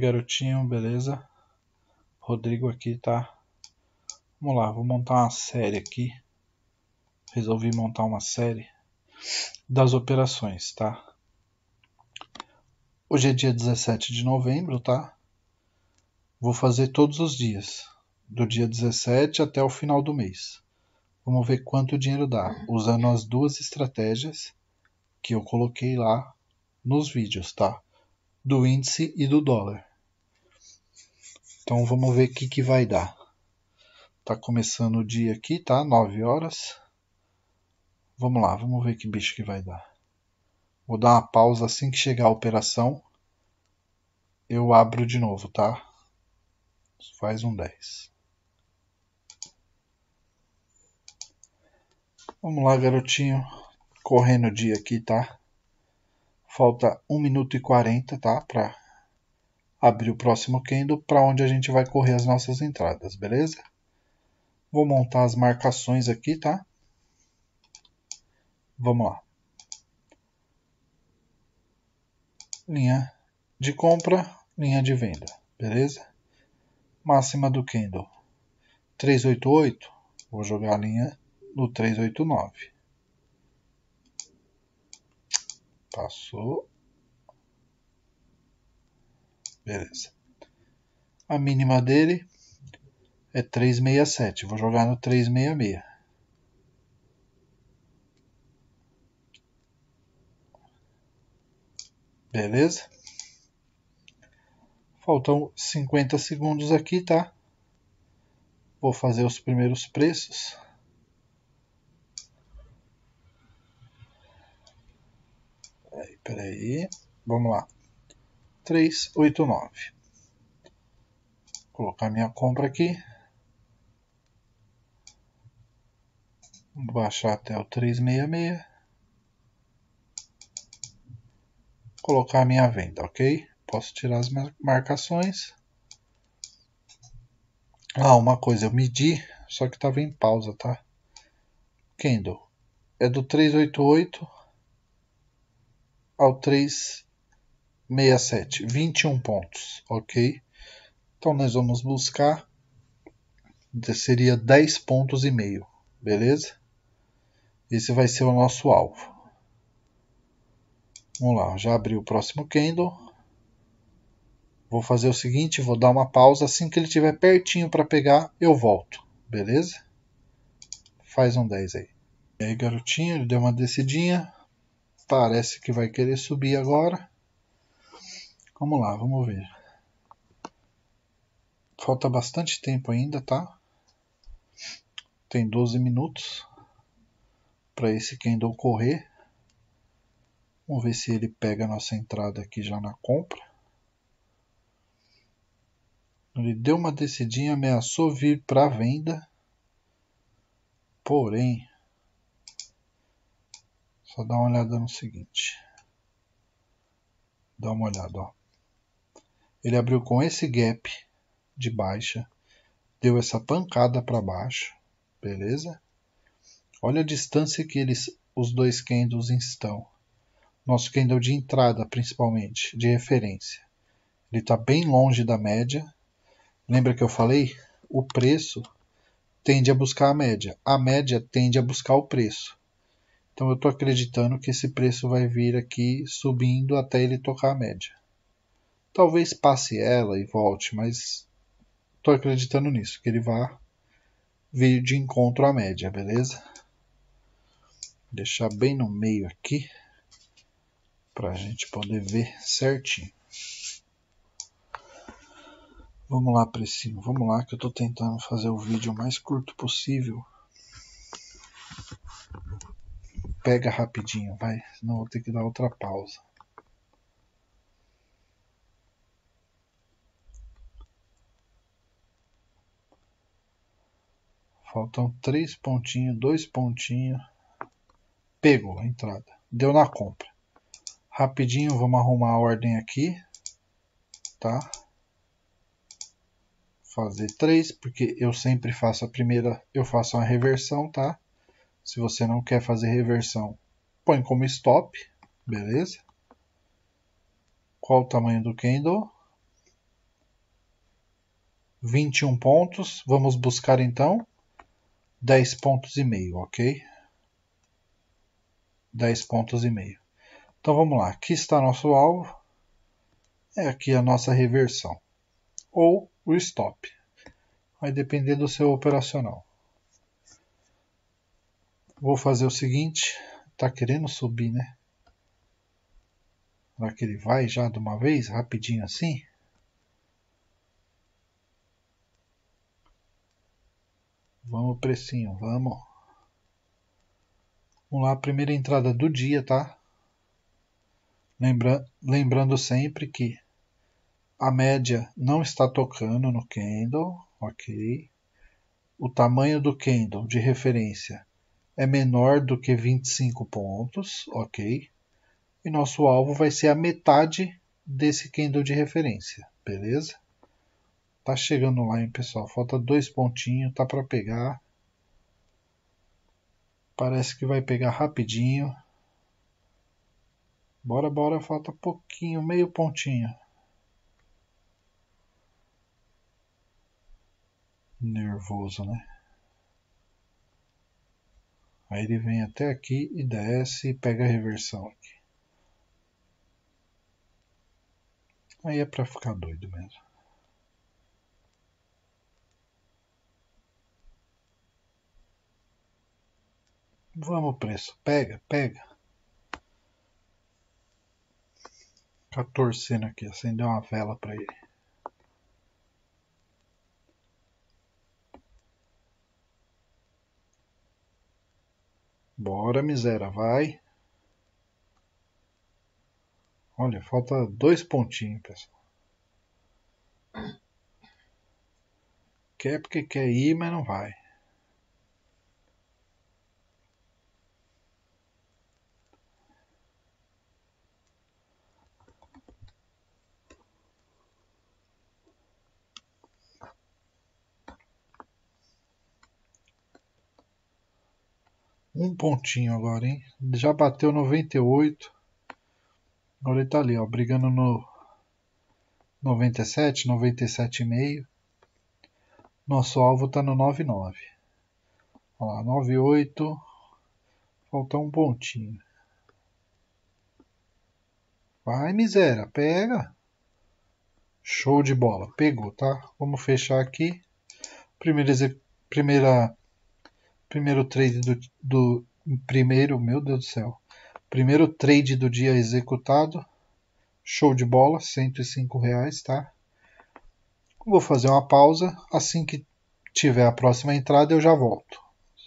garotinho, beleza? Rodrigo aqui, tá? Vamos lá, vou montar uma série aqui. Resolvi montar uma série das operações, tá? Hoje é dia 17 de novembro, tá? Vou fazer todos os dias, do dia 17 até o final do mês. Vamos ver quanto dinheiro dá, usando as duas estratégias que eu coloquei lá nos vídeos, tá? Do índice e do dólar. Então vamos ver o que vai dar. Tá começando o dia aqui, tá? 9 horas. Vamos lá, vamos ver que bicho que vai dar. Vou dar uma pausa assim que chegar a operação. Eu abro de novo, tá? Faz um 10. Vamos lá, garotinho. Correndo o dia aqui, tá? Falta 1 minuto e 40, tá? Pra abrir o próximo candle, para onde a gente vai correr as nossas entradas, beleza? Vou montar as marcações aqui, tá? Vamos lá. Linha de compra, linha de venda, beleza? Máxima do candle 388, vou jogar a linha no 389. Passou. Beleza. A mínima dele é 367, vou jogar no 366. Beleza? Faltam 50 segundos aqui, tá? Vou fazer os primeiros preços. Peraí. Vamos lá. 389. Vou colocar minha compra aqui. Vou baixar até o 366. Colocar a minha venda, ok? Posso tirar as marcações. Ah, uma coisa, eu medi, só que estava em pausa, tá? Candle é do 388 ao 367, 21 pontos, ok? Então nós vamos buscar, seria 10 pontos e meio, beleza? Esse vai ser o nosso alvo. Vamos lá, já abri o próximo candle. Vou fazer o seguinte, vou dar uma pausa, assim que ele estiver pertinho para pegar, eu volto, beleza? Faz um 10 aí. E aí, garotinho, ele deu uma descidinha. Parece que vai querer subir agora. Vamos lá, vamos ver. Falta bastante tempo ainda, tá? Tem 12 minutos para esse candle correr. Vamos ver se ele pega a nossa entrada aqui já na compra. Ele deu uma descidinha, ameaçou vir para a venda. Porém, só dá uma olhada no seguinte. Dá uma olhada, ó. Ele abriu com esse gap de baixa, deu essa pancada para baixo, beleza? Olha a distância que os dois candles estão. Nosso candle de entrada, principalmente, de referência. Ele está bem longe da média. Lembra que eu falei? O preço tende a buscar a média tende a buscar o preço. Então eu estou acreditando que esse preço vai vir aqui subindo até ele tocar a média. Talvez passe ela e volte, mas estou acreditando nisso, que ele vai vir de encontro à média, beleza? Deixar bem no meio aqui, para a gente poder ver certinho. Vamos lá, precinho, vamos lá, que eu estou tentando fazer o vídeo o mais curto possível. Pega rapidinho, vai, senão vou ter que dar outra pausa. Faltam 3 pontinhos, 2 pontinhos. Pegou a entrada, deu na compra. Rapidinho, vamos arrumar a ordem aqui, tá? Fazer 3, porque eu sempre faço a primeira, eu faço uma reversão, tá? Se você não quer fazer reversão, põe como stop, beleza? Qual o tamanho do candle? 21 pontos. Vamos buscar então 10 pontos e meio, ok? 10 pontos e meio. Então vamos lá, aqui está nosso alvo. É aqui a nossa reversão. Ou o stop. Vai depender do seu operacional. Vou fazer o seguinte. Tá querendo subir, né? Será que ele vai já de uma vez, rapidinho assim? Vamos, precinho, vamos. Vamos lá, primeira entrada do dia, tá? Lembrando sempre que a média não está tocando no candle, ok? O tamanho do candle de referência é menor do que 25 pontos, ok? E nosso alvo vai ser a metade desse candle de referência, beleza? Tá chegando lá, hein, pessoal? Falta 2 pontinhos, tá para pegar. Parece que vai pegar rapidinho. Bora, bora, falta pouquinho, meio pontinho. Nervoso, né? Aí ele vem até aqui e desce e pega a reversão aqui. Aí é pra ficar doido mesmo. Vamos, preço. Pega, pega. Fica torcendo aqui, acender uma vela pra ele. Bora, miséria, vai. Olha, falta 2 pontinhos, pessoal. Quer porque quer ir, mas não vai. Um pontinho agora, hein? Já bateu 98. Agora ele tá ali, ó, brigando no 97, 97,5. Nosso alvo tá no 99. Olha lá, 98. Falta um pontinho. Vai, miséria, pega. Show de bola, pegou, tá? Vamos fechar aqui. Primeiro trade meu Deus do céu. Primeiro trade do dia executado. Show de bola, R$ 105, tá? Vou fazer uma pausa. Assim que tiver a próxima entrada, eu já volto.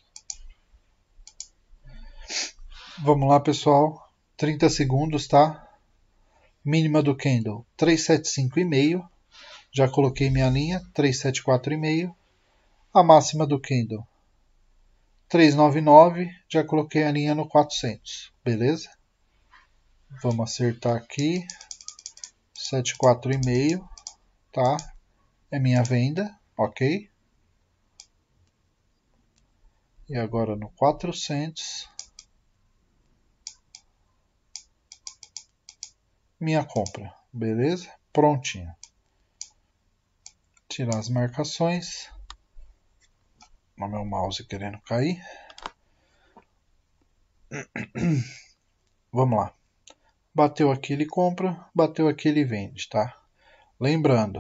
Vamos lá, pessoal. 30 segundos, tá? Mínima do candle 375,5. Já coloquei minha linha 374,5. A máxima do candle 399. Já coloquei a linha no 400. Beleza? Vamos acertar aqui. 74,5. Tá? É minha venda, ok? E agora no 400. Minha compra, beleza? Prontinho. Tirar as marcações. O meu mouse querendo cair. Vamos lá. Bateu aqui, ele compra. Bateu aqui, ele vende, tá? Lembrando,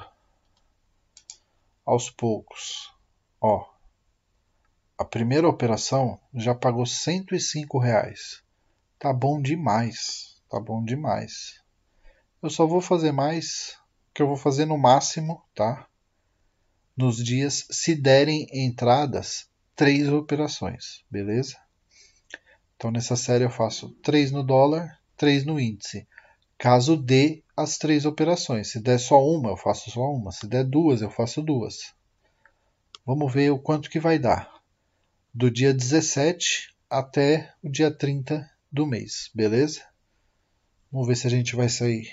aos poucos, ó, a primeira operação já pagou R$ 105. Tá bom demais, tá bom demais. Eu só vou fazer mais, que eu vou fazer no máximo, tá? Nos dias, se derem entradas, 3 operações, beleza? Então nessa série eu faço 3 no dólar, 3 no índice. Caso dê as 3 operações. Se der só uma, eu faço só uma. Se der duas, eu faço duas. Vamos ver o quanto que vai dar. Do dia 17 até o dia 30 do mês, beleza? Vamos ver se a gente vai sair.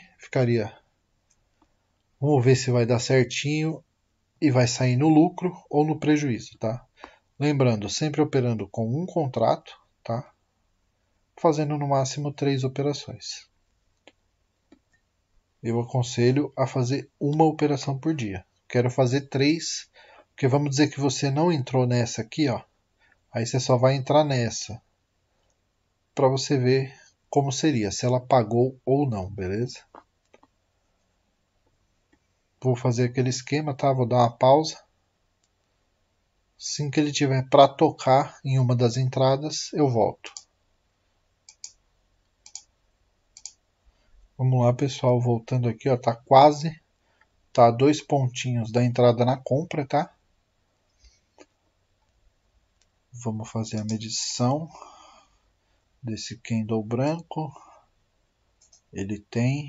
Vamos ver se vai dar certinho e vai sair no lucro ou no prejuízo, tá? Lembrando, sempre operando com um contrato, tá? Fazendo no máximo 3 operações. Eu aconselho a fazer uma operação por dia, quero fazer 3, porque vamos dizer que você não entrou nessa aqui, ó. Aí você só vai entrar nessa, para você ver como seria, se ela pagou ou não, beleza? Vou fazer aquele esquema, tá? Vou dar uma pausa. Assim que ele tiver para tocar em uma das entradas, eu volto. Vamos lá, pessoal, voltando aqui, ó, tá quase, tá 2 pontinhos da entrada na compra, tá? Vamos fazer a medição desse candle branco. Ele tem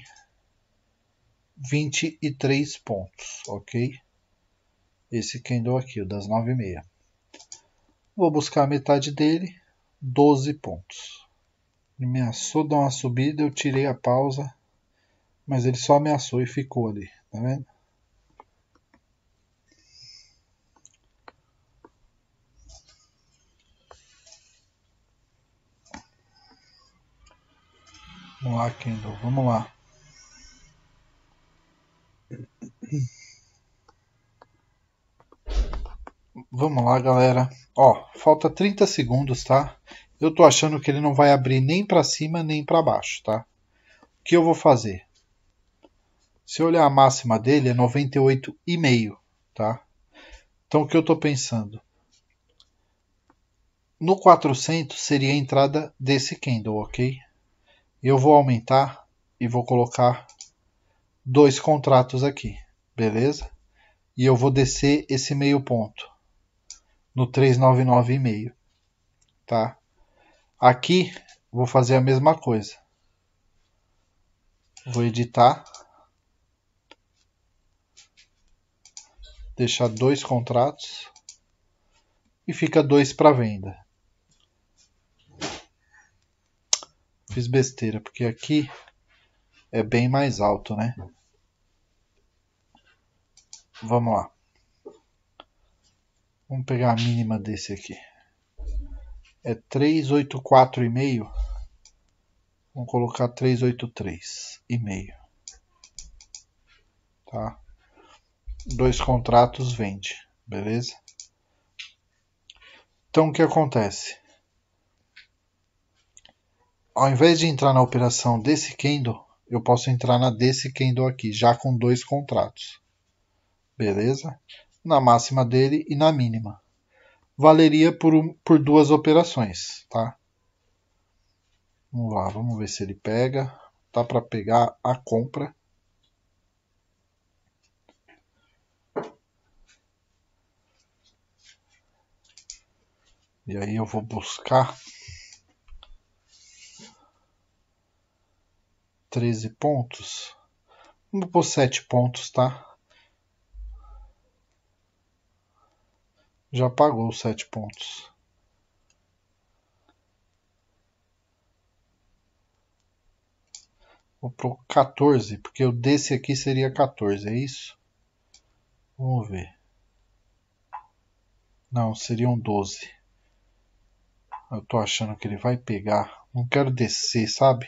23 pontos, ok? Esse candle aqui, o das 9h30. Vou buscar a metade dele, 12 pontos. Ele ameaçou dar uma subida, eu tirei a pausa, mas ele só ameaçou e ficou ali, tá vendo? Vamos lá, candle, vamos lá. Vamos lá, galera. Ó, falta 30 segundos, tá? Eu tô achando que ele não vai abrir nem para cima nem para baixo, tá? O que eu vou fazer? Se eu olhar a máxima dele é 98,5, tá? Então o que eu tô pensando? No 400 seria a entrada desse candle, ok? Eu vou aumentar e vou colocar 2 contratos aqui, beleza? E eu vou descer esse meio ponto no 399,5, tá? Aqui vou fazer a mesma coisa. Vou editar, deixar 2 contratos e fica 2 para venda. Fiz besteira, porque aqui é bem mais alto, né? Vamos lá. Vamos pegar a mínima desse aqui. É 384,5. Vamos colocar 383,5. Tá? 2 contratos vende, beleza? Então o que acontece? Ao invés de entrar na operação desse candle, eu posso entrar na desse candle aqui, já com 2 contratos. Beleza? Na máxima dele e na mínima. Valeria por 2 operações, tá? Vamos lá, vamos ver se ele pega. Tá para pegar a compra. E aí eu vou buscar 13 pontos. Vamos pôr 7 pontos, tá? Já pagou os 7 pontos. Vou pôr 14, porque o desse aqui seria 14, é isso? Vamos ver. Não, seriam 12. Eu tô achando que ele vai pegar. Não quero descer, sabe?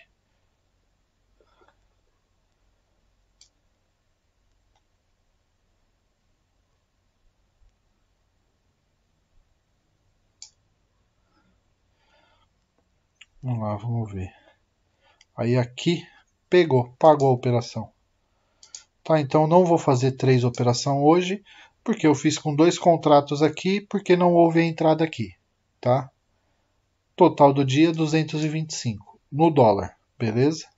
Vamos lá, vamos ver. Aí aqui, pegou, pagou a operação. Tá, então não vou fazer 3 operações hoje, porque eu fiz com 2 contratos aqui, porque não houve a entrada aqui, tá? Total do dia, 225 no dólar, beleza?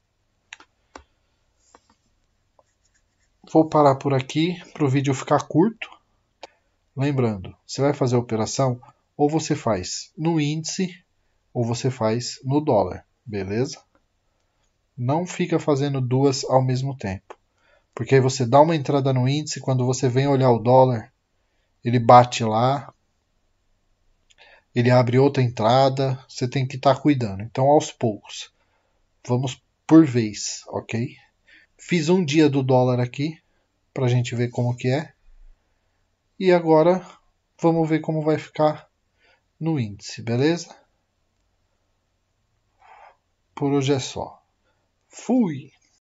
Vou parar por aqui para o vídeo ficar curto. Lembrando, você vai fazer a operação, ou você faz no índice, ou você faz no dólar, beleza? Não fica fazendo duas ao mesmo tempo. Porque aí você dá uma entrada no índice, quando você vem olhar o dólar, ele bate lá, ele abre outra entrada, você tem que estar cuidando. Então, aos poucos, vamos por vez, ok? Fiz um dia do dólar aqui, para a gente ver como que é. E agora, vamos ver como vai ficar no índice, beleza? Por hoje é só. Fui!